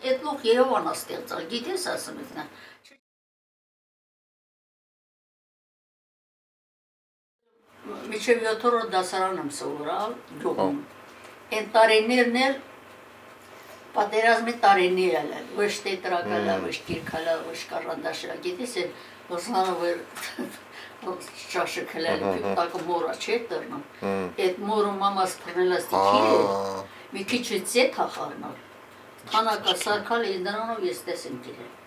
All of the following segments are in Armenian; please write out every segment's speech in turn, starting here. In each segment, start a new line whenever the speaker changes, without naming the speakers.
այդ լող Երևան է ստեղծալ, գիտես ասում եք նա։ Միջև 7-րդ դասարան եմ սովորալ գյուղում։ Այն տարիներն էլ պատերազմի տարիներ էլ, ոչ տետրակալա, ոչ կիրքալա, ոչ կարանդաշա, գիտես էլ ոզանով էր ճաշը քելել, տակը մորա չէ տրնում, այդ մորը մամաս պրնելաս տիքիր է, մի քիչ ծետ հախարնալ, թանակա սարկալ է դրանով ես տեսեմ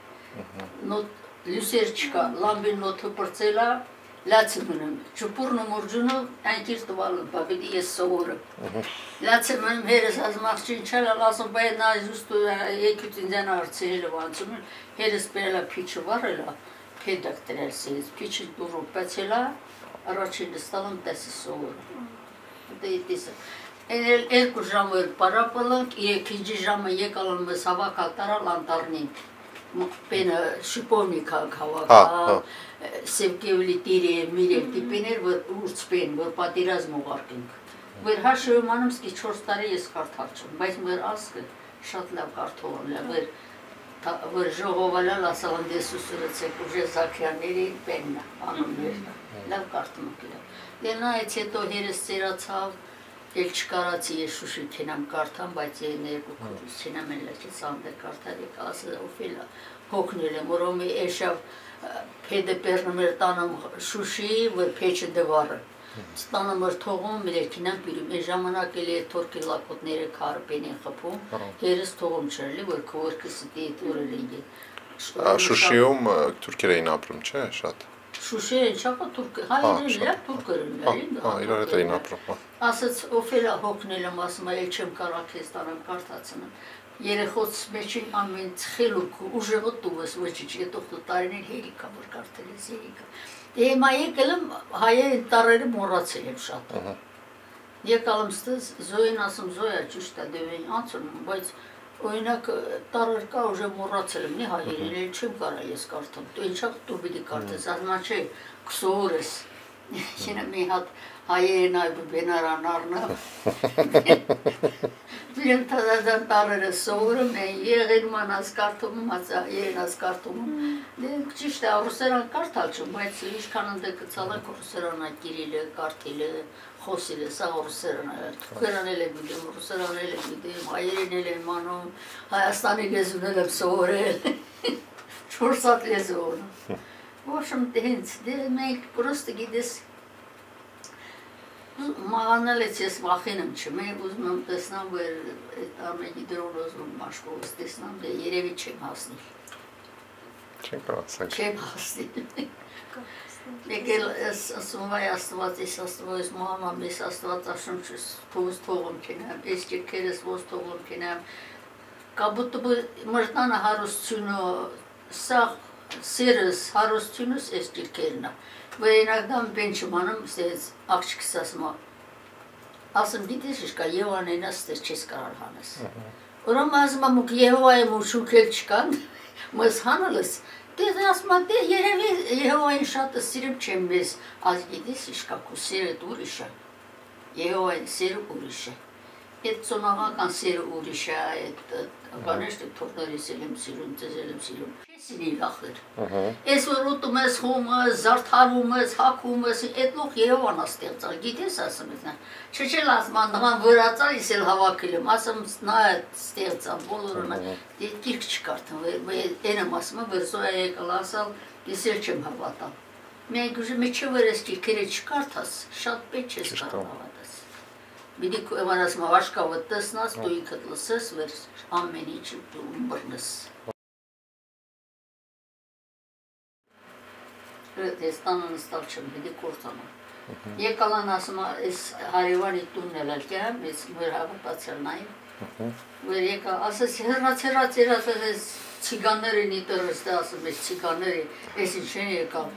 կիրել, լյուսեր չկա, լամբին նոթը պրծելա, լացը մնում, չպուրն ու մուրջունով այնքիր տվալում, բաբիդի ես սովորը, լացը մնում հերս ազմաղջին չելալ, ասում բայ նա զուստու եկյուտ ինձան արցերել վանցում, հերս պերելա պիչը վարելա, Peydak dersiniz, piçin duru peçela, araçını stalım tesi soğur. Deytisi. El kujamı para palank, ikinci jamı yekalanma sabah kaltara lantarnin. Beni şipovnika kavaka, sevgili tiri, mirev tipiner ve urspen ve patiraz muvarking. Ve her şey manımız ki çorstları es kartarçım. Bayım ver askı, şatlav kartoğunla ver. Որ ժողովալալ ասալան դես ուսուրեցեք ուժե Զաքյանների պեննա, անում երնա, լավ կարդում կիրավ։ Դե նայեց հետո հերս ծերացավ, էլ չկարացի ես շուշի կենամ կարդամ, բայց երկու կուրս չենամ էլ լաչի սանդեր կարդար եք ասը ուվելա, հոգնել եմ, որոմ էշավ պեդը պերնում էր տանում շուշի, որ պեչը դվարը։ Ստանում էր թողում, իրեքինան պիրում, է ժամանակ էլ է թորքի լակոտները կարը պենին խպում, հերս թողում չրլի, որ քվորքսի դիտ ուրել ինգի։
Շուշիում թուրքեր էին ապրում, չէ, շատ։
Շուշի են շապա թուրք, հայերեն լավ թուրքեր են,
իրար հետ էին ապրում։
Ասաց օֆելա հոգնել եմ, ասում էլ չեմ կարող քեզ տարամ կարդացնեմ։ Երեխոց մեջին ամեն ցխելուկ ուժեղը տուվս ոչիչ, հետո տարիներ հերիկա որ կարդել ես հերիկա։ Հիմա եկել եմ հայերի տարերը մոռացել եմ շատ։ Եկալ եմ ստես Զոյին ասում Զոյա ճիշտ է դեպին անցում, բայց օրինակ տարեր կա ուժը մոռացել եմ, նի հայերեն էլ չեմ կարող ես կարդամ։ Դու ինչա դու պիտի կարդես, ասма չէ, քսորես։ Շենը մի հատ հայերեն այ բենարան առնա։ Բին տազան տարերը սովորում են, եղեն մանաս կարդում, մացա երենաս կարդում։ Դե ճիշտ է, ռուսերան կարդալ չում, բայց ինչքան ընդ կցալակ ռուսերանը կիրիլը, կարդիլը, խոսիլը, սա ռուսերան է, թուրքերան էլ եմ գիտեմ, ռուսերան էլ եմ գիտեմ, հայերեն էլ եմ անում, Հայաստանի լեզուն էլ եմ սովորել, 4 հատ լեզու ունում։ Ոչմ հենց, դե մենք պրոստը գիտես, մաղանալ ես ես վախենում չեմ, ուզում եմ տեսնամ, որ այդ ամենի դրոնոզում մաշկովս տեսնամ, դե երևի չեմ հասնիլ։
Չեմ կարացանք։
Չեմ հասնիլ։ Եկել ես ասում վայ աստված, ես աստված, ես մահամամ, ես աստված աշում չես, թողս թողում կենեմ, ես ջերքերս ոս թողում կենեմ, կաբուտը մրտանը հարուսցյունը, սաղ սերս հարուսցյունս ես ջերքերն է, որ ինագդամ բեն չմանում, ստեղեց աղջիկս ասմա, ասում դիտես իշկա Եվանենա ստեղ չես կարար հանես, որում ասում ամուկ Եվայեմ ու շուկել չկան, մս հանալս, դեզ ասմա դե երևի Եվային շատը սիրում չեմ մեզ, ազ գիտես իշկա կու սերդ ուրիշ է, Եվային սերը ուրիշ է, այդ ծոնաղական սերը ուրիշ է, այդ բանեշտ թորնարիս էլ եմ սիրում, ձեզ էլ եմ սիրում, չեսին իլ ախր, ես որ ուտում ես, խոմս, զարդարում ես, հակում ես, այդ լող Երևան աստեղծալ, գիտես ասում ես նա, չեչել ասման նման վրացար, ես էլ հավաքել եմ, ասում նա ստեղծալ, բոլորը կիրք չկարդում, են եմ ասում, որ Զոյա եկալ ասալ, ես էլ չեմ հավատալ, մենք ուժը մեջը վր ես կիրքերը չկարդաս, շատ պետ չես կարող հավատաս, Բիդի կուևան ասում ավաշկավը տեսնաս, դու ինքդ լսես, վեր ամեն ինչ դու բրնես։ Ես տանը նստալ չեմ, բիդի կործանամ։ Եկալան ասում, ես հարևանի տունն էլ ալկեմ, ես վեր հավատացել նայում, վեր եկալ, ասես հեռաց, ես ցիգաններ են իտրս, ասում ես ցիգաններ են, ես ինչ են եկալ,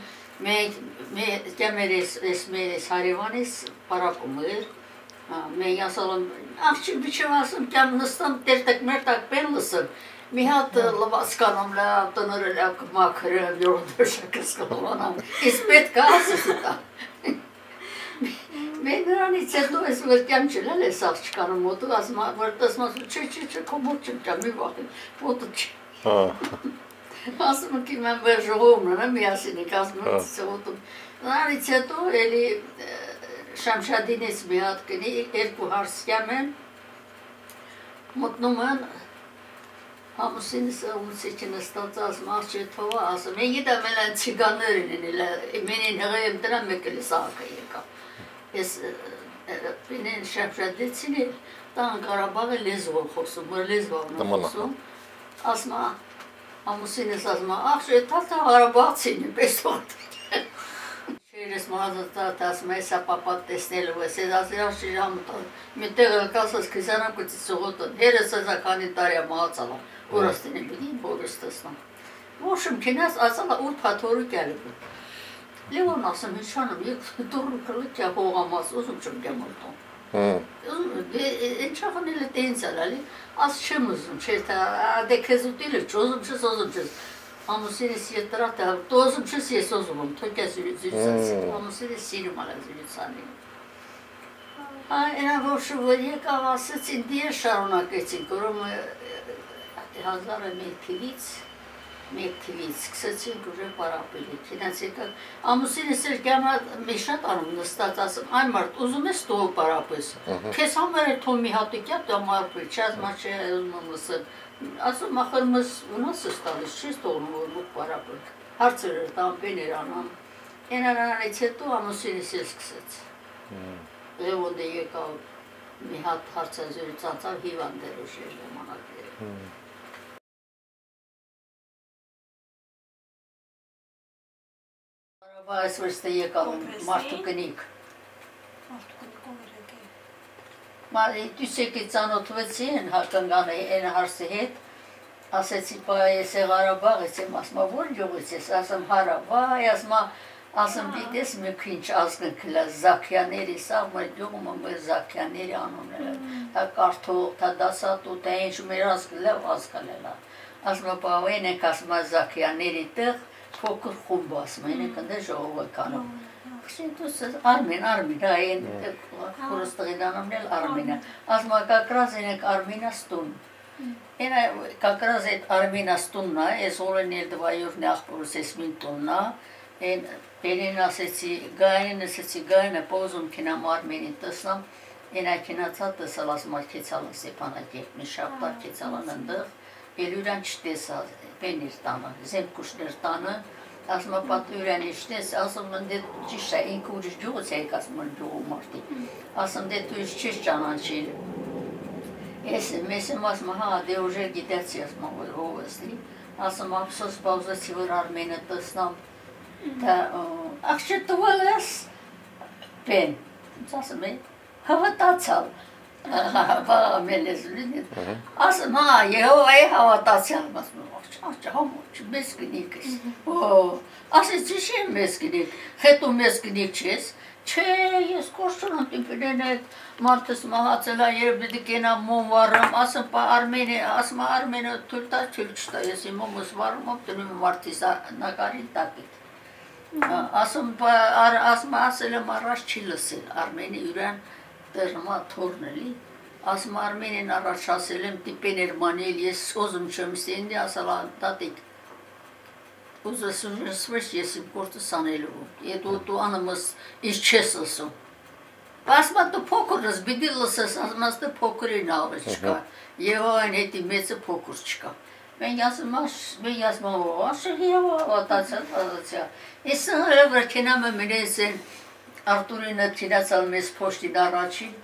մեր հարևանիս պարակում էր, Մենք ասալ եմ, աղջիկ բիչեմ ասում, կյամ նստամ տերտակ պեն լսեմ, մի հատ լվացկանում լավ, տնորը լավ կմաքրեմ, յորդոշակս կլվանամ, ես պետք է ասես տա։ Mən նրանից հետո ես վրկյամ չլել է սաղ չկանում մոտը, ասում վրտասմաս չէ, կոմոր չմկա, մի վաղին, մոտը չի։ Ասում եմ ki mən վեր ժողովումն եմ միասինիկ, ասում եմ ծողոտում։ Նրանից հետո էլի Շամշադինից մի հատ կնի, երկու հարսկյամ եմ, մտնում են, համուսինս ումսիքի նստած ասում, աղջի թովա, ասում, են գիտեմ էլ են ցիգաններին են, մենին հղայեմ դրան մեկ էլի սաղակը եկա։ Ես պինեն Շամշադեցին էլ, տան Կարաբաղը լեզվով խոսում, մր լեզվովն խոսում, ասում, համուսինս ասում, աղջի թալթա Հարաբաղցին եմ, պես ողդ։ Ես մազացած ասում եմ, սա պապատ տեսնելու ես, ես ասել աղջի ժամտան, մի տեղ կասած քիզանակուց ծողոտն, հերս էզա քանի տարյա մահացալա, որստին եմ բիդին, որս տեսնամ։ Ոშım քինաս ասալա ուր փաթորը գալու։ Լևոն ասում հիշանում, եկ դուրը կլիքյա հողամաս, ուզում չմ գեմորտում։ Ինչախն էլ է տենց ալալի, աս չեմ ուզում, չէ, դե քեզ ուտիլը չոզում չես, Ամուսինս ետրատ է, տոզում չես ես ոզում եմ, թոք ես զույցած, ամուսինս սիրում ալա զույցանին։ Այնա որ որ եկավ ասեցին, դի շարունակեցին, որում 2001 թվից սկսեցինք ուժե պարապելի, քինած եկավ, ամուսինս էր գյամա մի շատ անում նստած ասում, այն մարդ ուզում ես տող պարապես, քեզ համար է թո մի հատիկյա տա մարպի, չազ մաչե ուզում եմ ասել, ասում ախր մս ունաս ես տալիս, չես տողնում որ մուկ պարապեք, հարցեր էր տամպեն էր անամ, ենարանից հետո ամուսինս ես սկսեց, Լևոնդը եկավ մի հատ հարցազյուրի ծանցավ հիվանդեր ուշեր ժամանակները։ Այս վրստը եկավ մարդու կնիկ։ Դուսեկի ծանոթվեցի են հակնգանը են հարսի հետ, ասեցի պա ես է Ղարաբաղ ես եմ ասմա որ յողից ես, ասում Հարավայ, ասում դիտես մի քինչ ազգն կլա Զաքյաների, սաղ մեր յողում մեր Զաքյաների անունները, հա կարթող, հա դասատու, հա ինչ մեր ազգ լավ ազգալելա, ասմա պա են եք ասմա Զաքյաների տեղ, փոքր խումբ ասում են, եք ընդ ժողովը կանում։ Արմին, այն խորստղին անումն էլ Արմինը, ասում կակրազ ենեք Արմինաստուն։ Կակրազ այդ Արմինաստունն է, ես հոլեն էլ դվայորն է աղբորս ես մին տունն է, Բերին ասեցի, գայնին ասեցի, գայնը պոզում կինամ Արմինին տսնամ, ենա կինացա տսալ ասում ալքեցալն Սեպանակ եկ մի շապտակ կեցալն ընդեղ, էլ ուրան չտեսա, բեն իր տանը, զեմքուշներ տանը, ասում ապատ ուրան իչտես, ասում ընդ ճիշտ է, ինք ուրիշ ջուղս եկ ասում են ջուղու մարդի, ասում դե դու իշ չես ճանանչիր, ես եմ ասում, հա, դե ուժեր գիտեցի ասում, որ հով էսլի, ասում ապսոս բավզացի, որ Արմենը տսնամ, աղջի տուալ ես, բեն, ասում է, հավատացալ, Ամել ես լինիտ, ասում, հա, Եհովայի հավատացյալ, ասում, աղջի, համոչ, մեզ կնիկ ես, ասեց, ինչ եմ մեզ կնիկ, հետո մեզ կնիկ չես, չէ, ես կորշունամ տիմպինեն այդ մարդս մահացել է, երբ դի կենամ մոմ վարում, ասում, Արմենը թույլտա չտա, ես իմ մոմս վարում եմ, տնում մարդիս նագարին տակիտ, ասում, ասել եմ առաջ չի լսել, Արմենի ուրան, Դերմա թորնելի, ասում Արմենին առաջ ասել եմ տիպեն էր մանել, ես ոզում չեմ ստենդի, ասալա տատիկ, ուզասում նրսվեշ ես իմ կորդս անելու, դու անımız ինչ չես ասում, ասմա դու փոքր ես, բիդի լսես, ասում դու փոքրին աղը չկա, և այն հետի մեծը փոքր չկա, մենք ասում աշղ և ավատացյա, ես հրը վրքենամ եմ մենես են, Արտուրինը թինացալ մեզ փոշտին առաջին,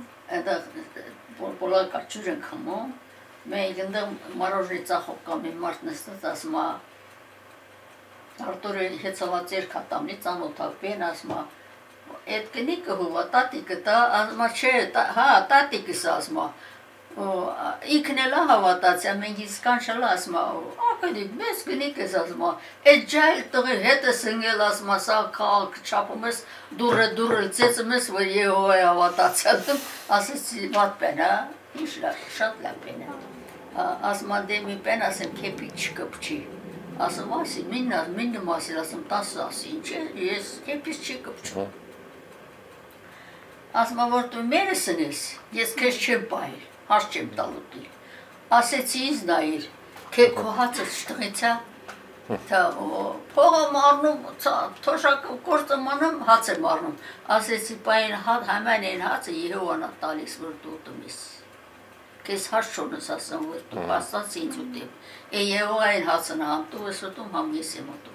բոլոր կարճուր են խմում, մենք ընդեղ մարոժի ծախով կամ մի մարդ նստած ասում Արտուրը հեցաված էր կատամնի ծանոթապեն ասում այդ կնիկը հուվա տատիկը տա, ասում չէ, հա տատիկս ասում ինքն էլ հավատացյա, մենք իսկան շլա ասում ակնիկ, մեզ կնիկ ես ասում այդ ջայլ տղի հետ ես ընգել ասում սա կաղաք չապում ես դուրը ծեցում ես, որ Եհովայի հավատացյա ասեցի վատ պեն, ինչ շատ լավ պեն ասում դե մի պեն ասեմ կեպի չկպչի ասում ասի, միննը ասիլ ասում տասը ասի, ինչ ես կեպիս չի կպչում ասմա որ դու մերսն ես, ես քեզ չեմ պահել, հաշ չեմ տալու դի։ Ասեցի ինձ նայիր, քո հացը շտղիցա, թե փողը մարնում, թոշակ գործը մանում, հաց եմ մարնում։ Ասեցի պայն համայն այն հացը Եհովան է տալիս, որ դու ուտում ես։ Քեզ հաշ չունես ասեմ, որ դու աստված ինձ ուտեմ։ Եհովա այն հացն է համ դու ես ուտում, համ ես եմ ուտում։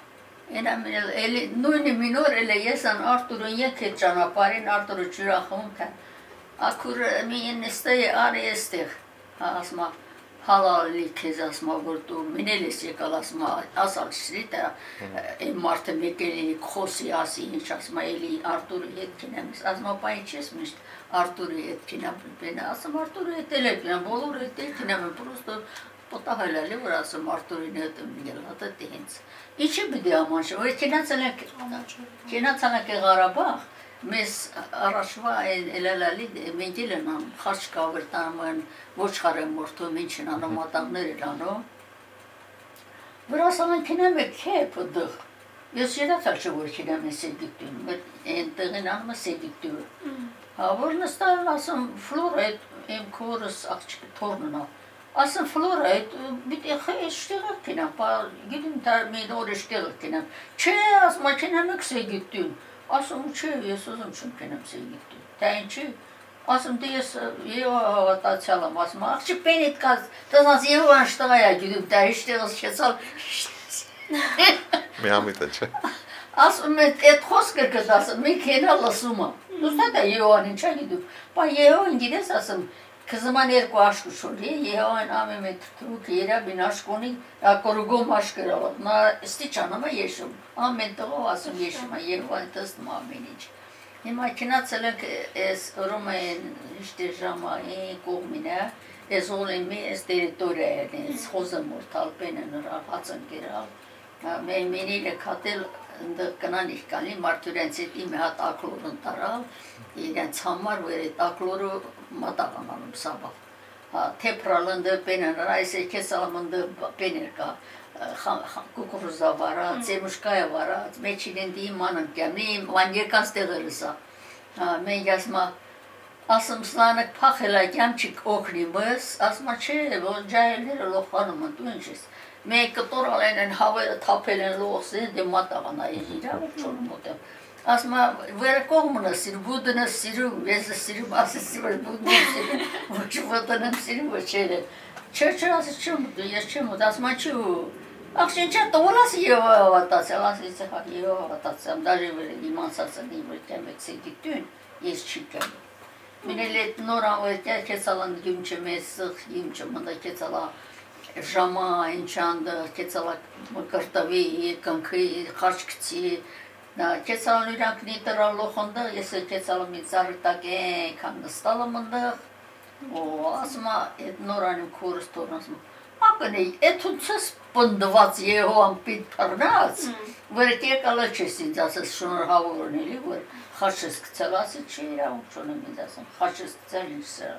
Նույնը մինոր էլ ես ան Արտուրը եկել ճանապարհին, Արտուրը ջրախում թե ակուրը մին էստե արի էստեղ, ասմա հալալի քեզ ասմա որ դու մինել ես եկալ ասմա ասալ շրիտա այն մարդը մեկելի խոսի ասի ինչ ասմա էլի Արտուրի հետ կինեմ ասմա պայն չես միշտ Արտուրի հետ կինեմ ասում Արտուրի հետ էլ եմ բոլորը հետ կինեմ պրոստո Potahallali որ ասում Արտուրին հետ միել հատը տենց Ինչի բդի ամանշ որ կենացանք Ղարաբաղ մեզ առաջվա էլալալի մենք էլ են խաչ կավրտանում ոչխարը մորթում ինչն անում մատաղներ էլ անում որ ասում կինեմ քեփ դղ ես երացալ որ կինեմ սեդիկտուն այն տեղին անում սեդիկտու որ նստան ասում ֆլոր եմ կորս աղջիկ թորնա Ասın Flora, bir de iştirak kinem, gidin termini oraya iştirak kinem. Asma kinem ekse gittin. Asım yasızım çünkü kinem se gittin. Tençi, asım diyes yeva çalam asma. Akçı penet kaz, tazas yeva iştirakaya gidin ter iştirak şesal.
Mihamit açı.
Asım et hosker kız asım, mi kena lasuma. Usta da yevanın çay gidin. Pa yevan gides asım. Kızıma nerede aşk uçuruyor? Yehovan amime tutup yere bin aşk onu korugum aşk kıralım. Na istiçanıma yaşım. Amen toho asım yaşıma. Yehovan tasdım amenic. Imagina celek es Romain işte Jamain komine es olemi es teritorial es hozamur talpenen rahatsın kiral. Meniyle katil da kanan işgali martürenset imehat aklorun taral. Yani çamar veri akloru mataganalım sabah. Tepralında penen raise kesalamında penerka. Kukuruza vara, zemuşkaya vara, meçinin diyeyim manım gemliyim, vanyekans dağırıza. Men yazma asım slanık pakhela gemçik okrimız, asma o cahilleri lohanımın duyunçız. Men kıtoralenen havaya tapelen lohse de matagana yiyeceğim, uçurum otem. Asma vera komuna sir buduna siru veza siru asisi var buduna siru vıçıvatanım siru vıçere çerçe ası çumudu yaşçumudu asma çu akşinçe doğrası yeva vatası asisi ha yeva vatasam даже böyle iman sasını yıkılmak sediktin yes çıkan minellet nora ve kesalan gümçeme sık yimçamında kesala jama inçanda kesala kartavi kankı karşıkçı Kesalan irak nitara loxonda, yese kesalan mizartake kanıstalımında, o asma noranim korus tornasma. Akne etutsas pındıvat Yehovan pit parnaz. Verte kalaçesin zasas şunur havuruneli var. Haşız kısalası çeyra uçunu mizasın. Haşız kısalırsa.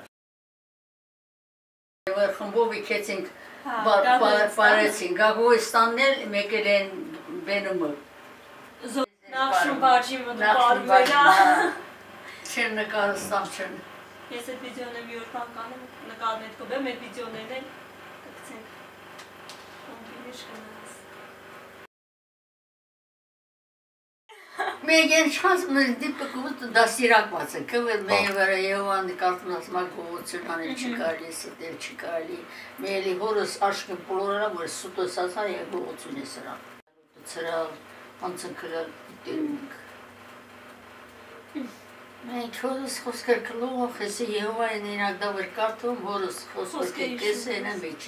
Varxın bu bir kesin paresin. Gago istanel mekelen benim.
Нашим бачимо допарвена.
Черна карыстам черна.
Если видеоnem yortan kanım nakadmet ko ben videonerine taksin.
Megen şansımız dip kuvvet dasirak varsa kıvır meyvere yevan kartmas makovutsunan çıkarısı der çıkarı. Meli horus aşkı bulurana var suto sasa ya kovutsunesira. Sıra ansın kırar dönük. Ben horus hosker kılo hesi yeva inakda var kartum horus hosker kese ne beçi.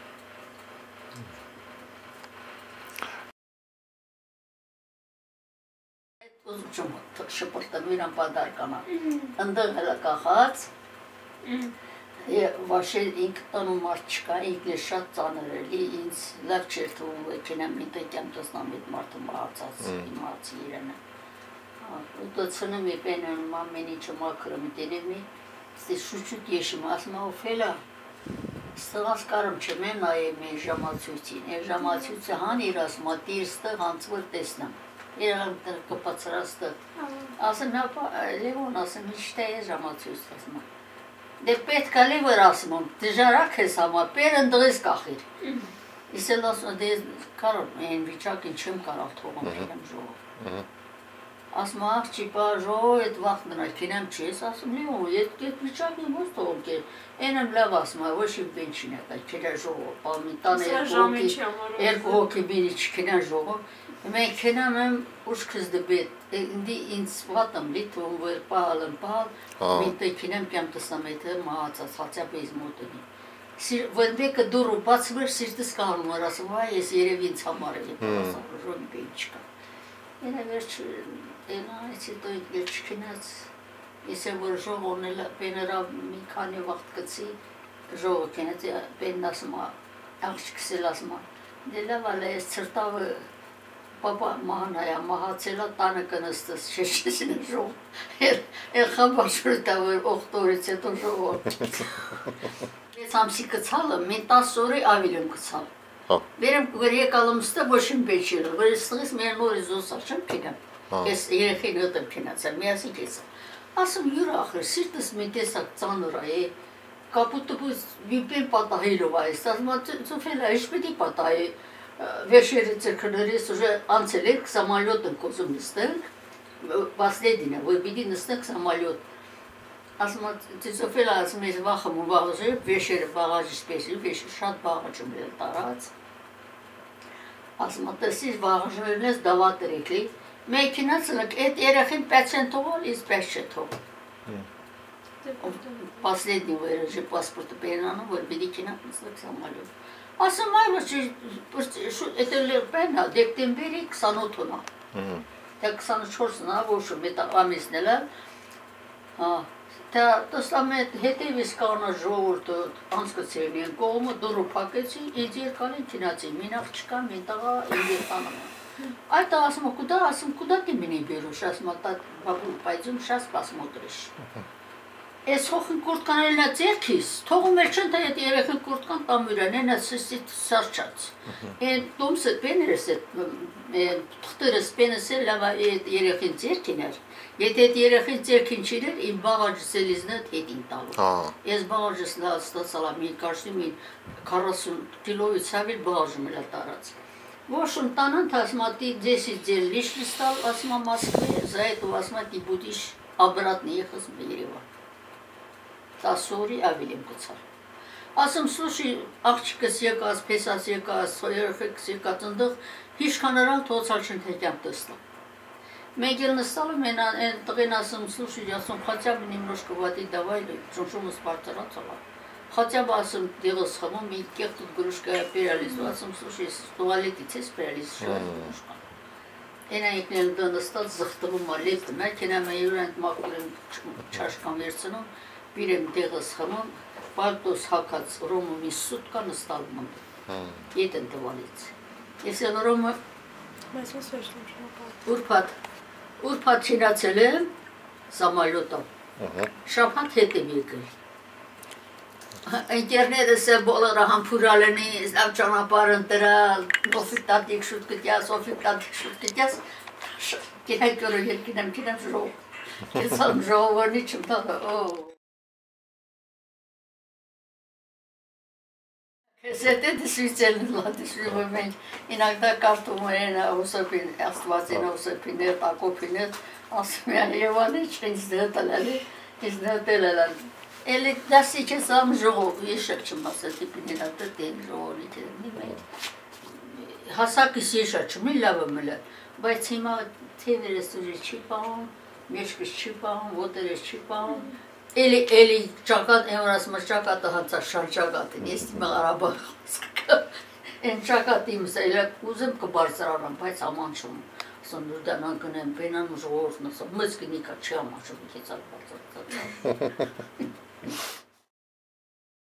Uzun şıpırtımıyla padarkana. Anda helakahat. Vaše inktanum marçka İngilizce tanırlı ins lecture kenemite kemtas namit martım artsas imatsi irene. O da sınırı benim mameni çamakırım denemi. İşte şuçut yaşım asma o fela. Stăgas karım çemen ayeme jamatsutine. Jamatsutse hani rasma tirste hansvır tesnem. Երան կպացրաստը։ Ասում հապա Լևոն ասում իշտե է ժամացույց ասում։ Դե պետք է լիվր ասում, դժարակ ես համա, պերն դղես կախիր։ Իսել ասում դե կարող են վիճակին չեմ կարող թողում քինեմ ժողով։ Ասում աղջիկա ժողով այդ վաղ նրան քինեմ չես, ասում Լևոն, այդ վիճակին ո՞ց թողում կեր։ Էնեմ լավ ասում, ոչ իմ բենչին է, քիրա ժողով, պալմի տան երկու հոգի բինի չքինեն ժողով։ Մենք քինեմ եմ ուշքս դբետ, ինձ ինձ վատամ լիթում վեր պահալն պահալ, միտը քինեմ կյամ տսամեթը մահացած, հացյապ էիզ մոտենի։ Վենբեկը դուրը բացվեր սիրտս կահալում էր, ասում, վայ, ես երև ինձ համար եմ, ասում, ժողի բեն չկա։ Ենա վերջ, ենա, այս հետո վերջ քինած, ես եմ որ ժողովն էլ բեներա մի քանի վաղտ կծի, ժողը քինած, բենն ասում, աղջիկս էլ ասում, դե լավ ալա ես ծրտավը Պապա մահանայա, մահացելա տանը կնստս, շեշեսին ժողով, էլ խաբաշուրտա որ ողտորից հետո ժողով։ Ես ամսի կցալը, մեն 10 օրի ավիլ եմ կցալ։ Վերեմ որ եկալում ստը ոչ իմ բեչիրը, որ ես ստղից մեր նորի զոսա չեմ կինեմ, ես երեխին հոտ եմ կինացա, միասին կեցա։ Ասում յուր ախր, սիրտս մի տեսակ ծանուր է, կապուտը վիպեն պատահելով այս, ասում ծուվելա, ինչ պետի պատահի, Вечером церковь уже анцелек самолетом козом нестек, последний, вы беги нестек самолет. А смотрите, София, а мы вахом уважаем, вечер багаж спеси, вечер шат багажем летарать. А смотрите, багажем лес давать рекли. Мекинацлек, это ерехин 5% из 5%. Последний выражение паспорта перенану, вы беги нестек самолет. Ասում այ это բենա դեկտեմբերի 28-ն է։ Դա 24-ն է, ոչ մետա ամիսն է։ Դա տստամետ հետևից կանա ժողովուրդը անցկացրին են կողմը դուրը փակեցի, ինձ երկալին քինացի, մին աղջկա, մին տղա, երեխան։ Այդ ասում կուտա ты меня берешь, ասում տա բաբու, пойдем сейчас посмотришь։ Ես հոխին կուրտկան էլնա ձերքիս, թողում էլ չն այդ երեխին կուրտկան տամուրան, ենա սիսիտ սարչած։ Են դոմսը պեներս է, թղտերս պենս է լավա երեխին ձերքին էր, եթե այդ երեխին ձերքին չիրեր, իմ բաղաջս էլիզնը հետին տալու։ Ես բաղաջս ստացալա մի կարշնի մի 40 կիլովից հավիլ բաղաջում էլ տարած։ Ոშում տանանթ ասմատի ձեսի ձեր լիշլի ստալ, ասմա Մոսկվе, за это ասմատի будешь обратно ехать в Ереван։ 10 օրի ավելի եմ գցալ։ Ասում, слушай, աղջիկս եկած, փեսած եկած, երեխեքս եկած ընդեղ, հիշքանարան թոցալ չընթեկյամ տեսնա։ Մենք էլ նստալը մեն են տղեն ասում, слушай, ասում, хотя бы немножко воды давай, շունշումը սպարտարացալա։ Хотя бы ասում, դեղս խմում, մի կեղ тут գրուշկա պերալիզու, ասում, слушай, туалетից ես պերալիզ շուր գրուշկան։ Ենա եկնել դա նստալ զղտվում ալետ, նա կենամ է յուրան մակուր եմ չաշկան վերցնում, Բիրեմ դեղս խմում, պալտոս հակած ռոմը մի սուտկա նստալում եմ, ետ են տվալից։ Ես էլ ռոմը ուրպատ չինացել եմ սամալյոտով, շապատ հետ եմ եկել։ Ընկերներս է բոլորը համպուրալ են ինձ, լավ ճանապարհ ընտրալ, օֆիկտատիկ շուտ կտյաս, կենայք օրը երկին եմ ժող, կեցալում ժողովարնի չմ տալը, Это действительно, иногда как-то у меня особенно, оствазина особенно, такое особенно, Ереваны не сделали, Или да сейчас сам жог, еще чем масса типа надо день жог, не знаю. Հասակը սիշաչում է լավը մլը, բայց հիմա թևերս ուժի չի պահում, մեջքս չի պահում, ոտերս չի պահում, էլի ճակատ, էմորասմը ճակատը հանցա շան ճակատին, ես դիմը արաբաղ են ճակատ իմս էլը ուզեմ կբարձրանամ, բայց ամանչում, ասում նուրդանան կնեմ, բենան ժողորն ասում, մыз կնիկա չի ամանչում, կեցալ բարձրացած